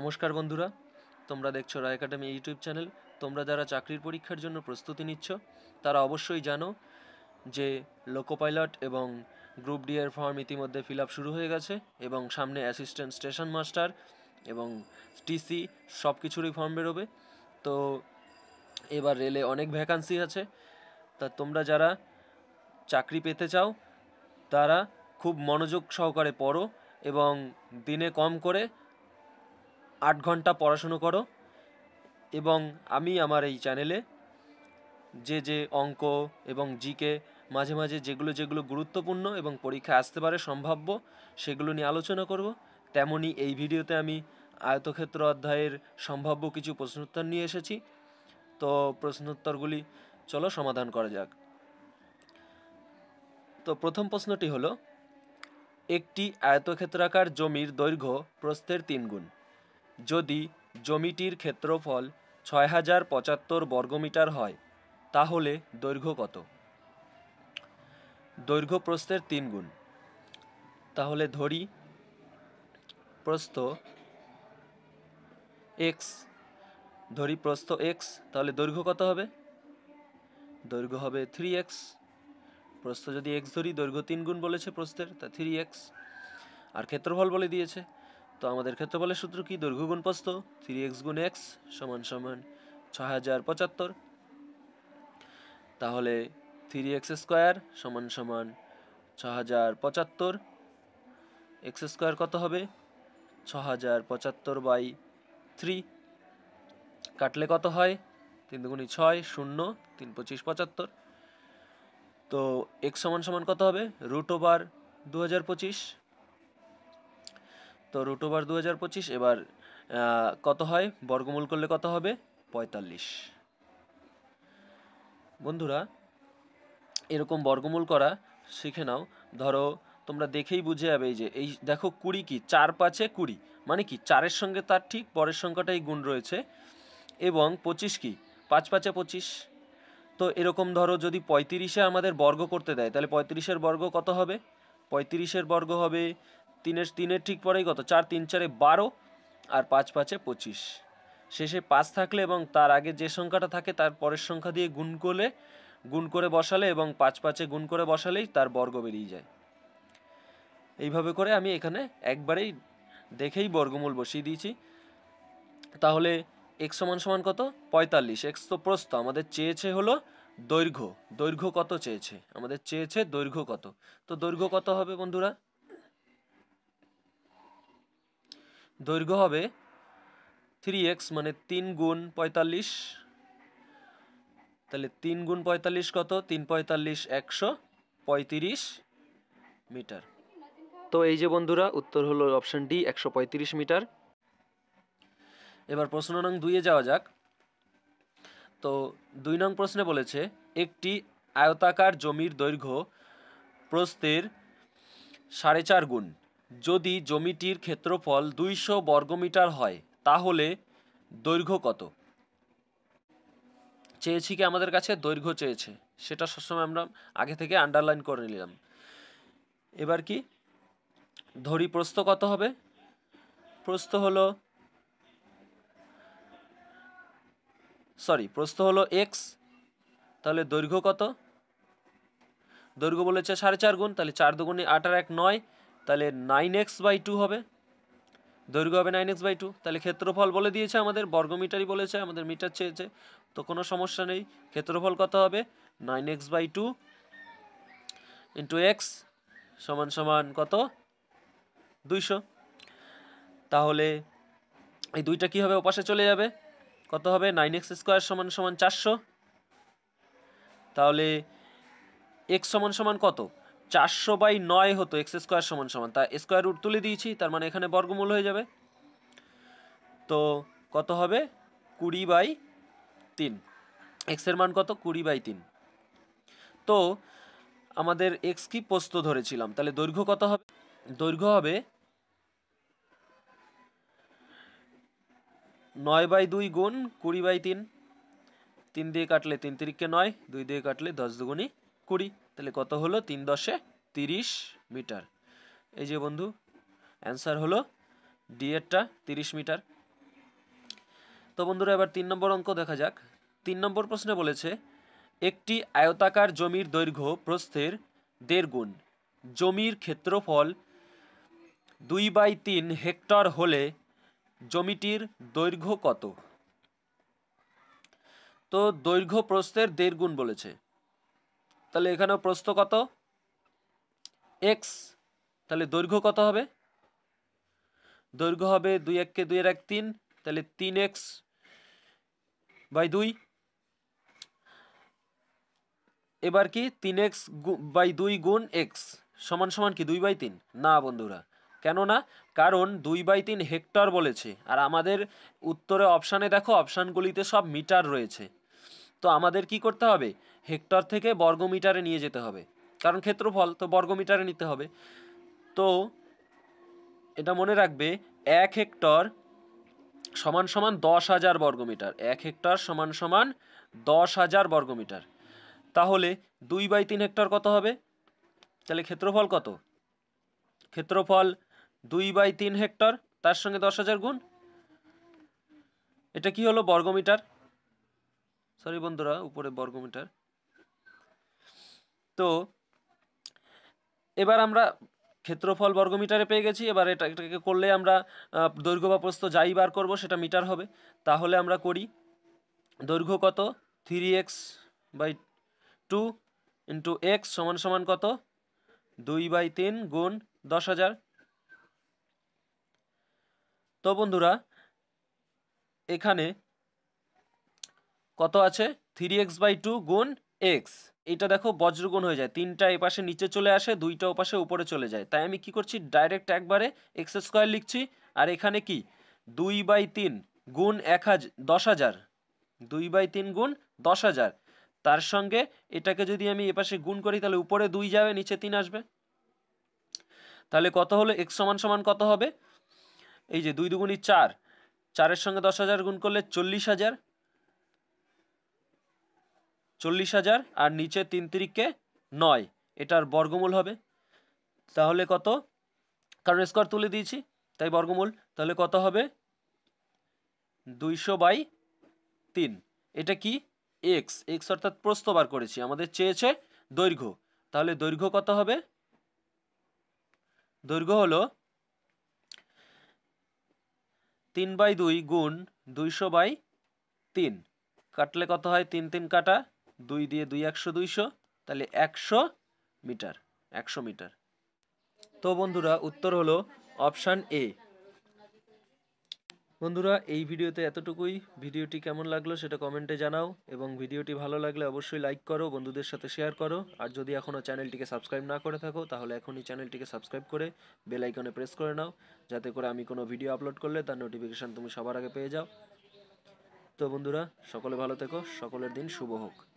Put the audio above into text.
নমস্কার বন্ধুরা, তোমরা দেখছো রায় একাডেমি ইউটিউব চ্যানেল। তোমরা যারা চাকরির পরীক্ষার জন্য প্রস্তুতি নিচ্ছ তারা অবশ্যই জানো যে লোকো পাইলট এবং গ্রুপ ডি এর ফর্ম ইতিমধ্যে ফিল আপ শুরু হয়ে গেছে এবং সামনে অ্যাসিস্ট্যান্ট স্টেশন মাস্টার এবং টিসি সব কিছুরই ফর্ম বেরোবে। তো এবার রেলে অনেক ভ্যাকান্সি আছে, তা তোমরা যারা চাকরি পেতে চাও তারা খুব মনোযোগ সহকারে পড়ো এবং দিনে কম করে 8 ঘন্টা পড়াশুনো করো। এবং আমি আমার এই চ্যানেলে যে অঙ্ক এবং জিকে মাঝে মাঝে যেগুলো গুরুত্বপূর্ণ এবং পরীক্ষায় আসতে পারে সম্ভাব্য সেগুলো নিয়ে আলোচনা করব। তেমনি এই ভিডিওতে আমি আয়তক্ষেত্র অধ্যায়ের সম্ভাব্য কিছু প্রশ্নোত্তর নিয়ে এসেছি। তো প্রশ্নোত্তরগুলি চলো সমাধান করা যাক। তো প্রথম প্রশ্নটি হলো, একটি আয়তক্ষেত্রাকার জমির দৈর্ঘ্য প্রস্থের 3 গুণ। যদি জমিটির ক্ষেত্রফল 6075 বর্গমিটার হয় তাহলে দৈর্ঘ্য কত? দৈর্ঘ্য প্রস্থের 3 গুণ। তাহলে ধরি প্রস্থ এক্স, তাহলে দৈর্ঘ্য কত হবে? দৈর্ঘ্য হবে 3x। প্রস্থ যদি x ধরি, দৈর্ঘ্য 3 গুণ বলেছে প্রস্থের, তা 3x। আর ক্ষেত্রফল বলে দিয়েছে, তো আমাদের ক্ষেত্রফলের সূত্র কি? দৈর্ঘ্য গুণ প্রস্থ, 3x গুণ x সমান সমান 6075। তাহলে 3x স্কোয়ার সমান সমান 6075। এক্স স্কোয়ার কত হবে? 6075/3। কাটলে কত হয়? 3 দুগুণে 6, 0, 3 25 75। তো এক্স সমান সমান কত হবে? √2025। তো √2025 এবার কত হয়? বর্গমূল করলে কত হবে? 45। বন্ধুরা, এরকম বর্গমূল করা শিখে নাও। ধরো তোমরা দেখেই বুঝে যাবে, এই দেখো 20 কি 4 5 20, মানে কি 4-এর সঙ্গে তার ঠিক পরের সংখ্যাটাই গুণ রয়েছে, এবং 25 কি 5 5 25। তো এরকম ধরো যদি 35-এ আমাদের বর্গ করতে দেয় তাহলে 35-এর বর্গ কত হবে? 35-এর বর্গ হবে 3-এর ঠিক পরেই কত? 4 3 4 12 আর 5 5 25। শেষে 5 থাকলে এবং তার আগে যে সংখ্যাটা থাকে তার পরের সংখ্যা দিয়ে গুণ করে বসালে এবং 5 5 গুণ করে বসালেই তার বর্গ বেরিয়ে যায়। এইভাবে করে আমি এখানে একবারেই দেখেই বর্গমূল বসিয়ে দিয়েছি। তাহলে x সমান সমান কত? 45। x তো প্রস্থ, আমাদের চেয়েছে হলো দৈর্ঘ্য। দৈর্ঘ্য কত চেয়েছে? আমাদের চেয়েছে দৈর্ঘ্য কত। তো দৈর্ঘ্য কত হবে বন্ধুরা? দৈর্ঘ্য হবে 3x, মানে 3 গুণ 45। তাহলে 3 গুণ 45 কত? 3 45 135 মিটার। তো এই যে বন্ধুরা, উত্তর হলো অপশন ডি, 135 মিটার। এবার প্রশ্ন নং 2-এ যাওয়া যাক। তো 2 নং প্রশ্নে বলেছে, একটি আয়তাকার জমির দৈর্ঘ্য প্রস্থের 4.5 গুণ। যদি জমিটির ক্ষেত্রফল 200 বর্গমিটার হয় তাহলে দৈর্ঘ্য কত? চেয়েছি কি আমাদের কাছে? দৈর্ঘ্য চেয়েছে, সেটা সবসময় আমরা আগে থেকে আন্ডারলাইন করে নিলাম। এবার কি ধরি প্রস্থ কত হবে? প্রস্থ হলো x, তাহলে দৈর্ঘ্য কত? দৈর্ঘ্য বলেছে 4.5 গুণ, তাহলে 4 দুগুণে 8 আর 1 9, তাহলে 9x/2 হবে। দৈর্ঘ্য হবে 9x/2। তাহলে ক্ষেত্রফল বলে দিয়েছে আমাদের, বর্গমিটারই বলেছে, আমাদের মিটার চেয়েছে, তো কোনো সমস্যা নেই। ক্ষেত্রফল কত হবে? 9x/2 × x সমান সমান কত? 200। তাহলে এই দুইটা কি হবে? ওপাশে চলে যাবে। কত হবে? 9x স্কোয়ার সমান সমান 400। তাহলে x সমান সমান কত? 400/9 হতো x স্কোয়ার সমান সমান, তা স্কোয়ার রুট তুলে দিয়েছি, তার মানে এখানে বর্গমূল হয়ে যাবে। তো কত হবে? 20/3। x এর মান কত? 20/3। তো আমাদের x কি প্রস্থ ধরেছিলাম, তাহলে দৈর্ঘ্য কত হবে? দৈর্ঘ্য হবে 9/2 গুণ 20/3। 3 দিয়ে কাটলে 3 3 9, 2 দিয়ে কাটলে 10 দুগুণে 20। তাহলে কত হলো? 3 10 30 মিটার। এই যে বন্ধু, অ্যান্সার হলো ডি এরটা 30 মিটার। তো বন্ধুরা এবার 3 নম্বর অঙ্ক দেখা যাক। 3 নম্বর প্রশ্নে বলেছে একটি আয়তাকার জমির দৈর্ঘ্য প্রস্থের 1.5 গুণ, জমির ক্ষেত্রফল 2/3 হেক্টর হলে জমিটির দৈর্ঘ্য কত? তো দৈর্ঘ্য প্রস্থের 1.5 গুণ বলেছে, তাহলে এখানেও প্রস্থ কত? এক্স, তাহলে দৈর্ঘ্য কত হবে? দৈর্ঘ্য হবে 2 1 কে 2 এর 1 3, তাহলে 3x বাই 2। এবার কি 3x বাই 2 গুণ x সমান সমান কি 2/3? না বন্ধুরা, কেন না? কারণ 2/3 হেক্টর বলেছে, আর আমাদের উত্তরে অপশানে দেখো অপশানগুলিতে সব মিটার রয়েছে। তো আমাদের কি করতে হবে? হেক্টর থেকে বর্গমিটারে নিয়ে যেতে হবে, কারণ ক্ষেত্রফল তো বর্গমিটারে নিতে হবে। তো এটা মনে রাখবে, 1 হেক্টর সমান সমান 10,000 বর্গমিটার। 1 হেক্টর সমান সমান 10,000 বর্গমিটার। তাহলে 2/3 হেক্টর কত হবে? তাহলে ক্ষেত্রফল কত? ক্ষেত্রফল 2/3 হেক্টর, তার সঙ্গে 10,000 গুণ, এটা কি হলো? বর্গমিটার। সরি বন্ধুরা, উপরে বর্গমিটার। তো এবার আমরা ক্ষেত্রফল বর্গমিটারে পেয়ে গেছি। এবার এটাকে করলে আমরা দৈর্ঘ্য বা প্রস্থ যাই বার করব সেটা মিটার হবে। তাহলে আমরা করি, দৈর্ঘ্য কত? 3x বাই 2 ইন্টু এক্স সমান সমান কত? 2/3 গুণ 10,000। তো বন্ধুরা এখানে কত আছে? 3x বাই 2 গুণ এক্স। এটা দেখো বজ্রগুণ হয়ে যায়, 3টা এপাশে নিচে চলে আসে, 2টা ওপাশে উপরে চলে যায়। তাই আমি কি করছি, ডাইরেক্ট একবারে এক্স স্কোয়ার লিখছি। আর এখানে কি 2/3 গুণ 10,000, 2/3 গুণ 10,000, তার সঙ্গে এটাকে যদি আমি এপাশে গুণ করি তাহলে উপরে 2 যাবে, নিচে 3 আসবে। তাহলে কত হলো? এক্স সমান সমান কত হবে? এই যে 2 2 4, 4-এর সঙ্গে 10,000 গুণ করলে 40,000, 40,000, আর নিচে 3 3 9, এটার বর্গমূল হবে। তাহলে কত? কারণ স্কোয়ার তুলে দিয়েছি তাই বর্গমূল। তাহলে কত হবে? 200/3। এটা কি? এক্স, এক্স অর্থাৎ প্রস্থ বার করেছি, আমাদের চেয়েছে দৈর্ঘ্য। তাহলে দৈর্ঘ্য কত হবে? দৈর্ঘ্য হলো 3/2 গুণ 200/3। কাটলে কত হয়? 3 3 কাটা, 2 দিয়ে 2 100, 200, তাহলে 100 মিটার। 100 মিটার। তো বন্ধুরা উত্তর হলো অপশান এ। বন্ধুরা এই ভিডিওতে এতটুকুই। ভিডিওটি কেমন লাগলো সেটা কমেন্টে জানাও, এবং ভিডিওটি ভালো লাগলে অবশ্যই লাইক করো, বন্ধুদের সাথে শেয়ার করো। আর যদি এখনও চ্যানেলটিকে সাবস্ক্রাইব না করে থাকো তাহলে এখনই চ্যানেলটিকে সাবস্ক্রাইব করে বেল আইকনে প্রেস করে নাও, যাতে করে আমি কোনো ভিডিও আপলোড করলে তার নোটিফিকেশান তুমি সবার আগে পেয়ে যাও। তো বন্ধুরা সকলে ভালো থেকো, সকলের দিন শুভ হোক।